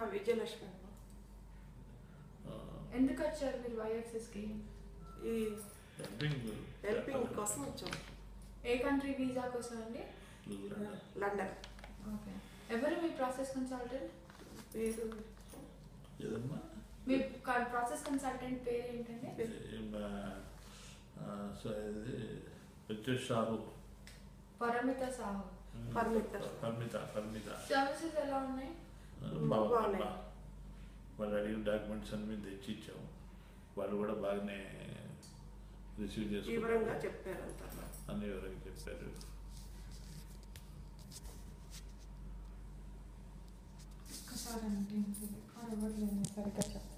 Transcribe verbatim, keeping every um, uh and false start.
విజయలక్ష్మి. ఎందుకు వచ్చారు మీరు వైఎక్సెస్కి? ఈ హెల్పింగ్ కోసం వచ్చాం. ఏ కంట్రీ వీసా కోసం అండి? లండన్. ఓకే. ఎవరు మీ ప్రాసెస్ కన్సల్టెంట్? పేరు మీ ప్రాసెస్ కన్సల్టెంట్ పేరు ఏంటండి? పరిమిత సాహు. పరిమిత పరిమిత పరిమిత సర్వీసెస్ ఎలా ఉన్నాయి? బాగున్నాయి. వాళ్ళు అడిగిన డాక్యుమెంట్స్ అన్ని మేము తెచ్చి ఇచ్చాము. వాళ్ళు కూడా బాగానే రిసీవ్ చేసుకున్నారు. వివరంగా చెప్పారు అంతా. అన్ని వివరంగా చెప్పారు. ఒక్కసారి అంటే సరిగ్గా చెప్పండి.